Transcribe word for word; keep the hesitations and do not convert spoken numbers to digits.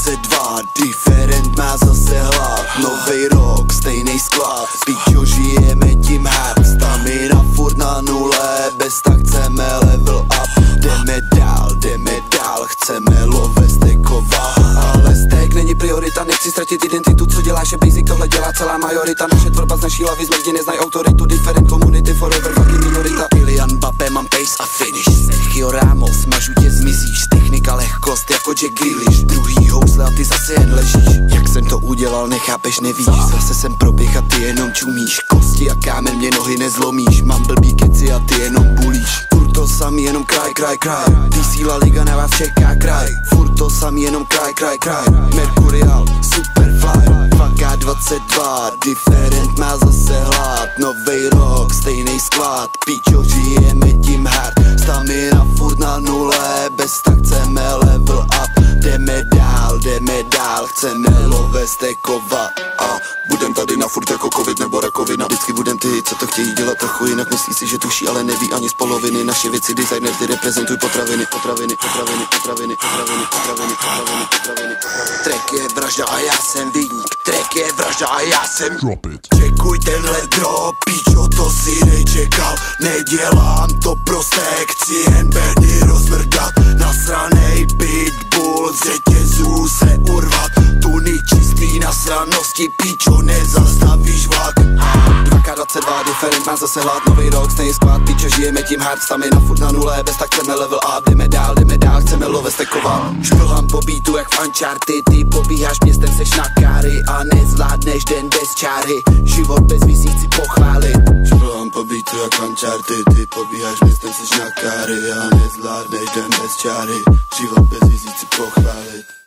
dvacet dva, different má zase hlad. Novej rok, stejnej sklad, pičo žijeme tím hard. Stamina furt na nule, bez tak chceme level up. Jdeme dál, jdeme dál, chceme love stekovat. Ale stek není priorita, nechci ztratit identitu. Co děláš je basic, tohle dělá celá majorita. Naše tvorba z naší hlavy zmrdí, neznaj autoritu. Different community, forever fucking minorita. Ilian Mbappé, mám pace a finish. Sergio Ramos, mažu tě zmizíš. Technika lehkost jako Jack Grealish. Druhý housle a ty zase jen ležíš. Jak jsem to udělal, nechápeš, nevíš. Zase jsem proběh a ty jenom čumíš. Kosti a kámen mě nohy nezlomíš. Mám blbý keci a ty jenom bulíš. Furt to samý, jenom kraj, kraj, kraj. Ty síla liga na vás čeká kraj. Furt to samý, jenom kraj, kraj, kraj. Mercurial, Superfly, dva ká dvacet dva, different má zase hlad. Novej rok, stejnej sklad, pičo žijeme tím hard. Stamina furt na nule, bez tak chceme level up. Jdeme dál, jdeme dál, chceme love stekovat. A budem tady na furt jako covid nebo rakovina. Vždycky budem ty, co to chtějí dělat trochu jinak. Myslí si, že tuší, ale neví ani z poloviny. Naše věci, designer, ty reprezentuj potraviny, potraviny, potraviny, potraviny, potraviny, potraviny, potraviny, potraviny. Track je vražda a já jsem viník. Track je vražda a já jsem drop it. Čekuj tenhle drop, pičo, to si nečekal. Nedělám to prosté, chci jen bedny rozmrdat. Nasranej pitbull, z řetězů se urvat. Tuny čistý na sranosti, pičo, nezastavíš vlak. dva ká dvacet dva, different má zase hlad. Nový rok, stejný sklad, pičo, žijeme tím hard. Stamina furt na nule, bez tak chceme level up. Jdeme dál, jdeme dál, chceme love stekovat. Šplhám po beatu jak v Uncharted. Ty pobíháš městem, seš na káry a nezvládneš den bez čáry. Život bez vizí chci pochválit. Šplhám po beatu jak Uncharted. Ty pobíháš městem, seš na káry a nezvládneš den bez čáry. Život bez vizí chci pochválit.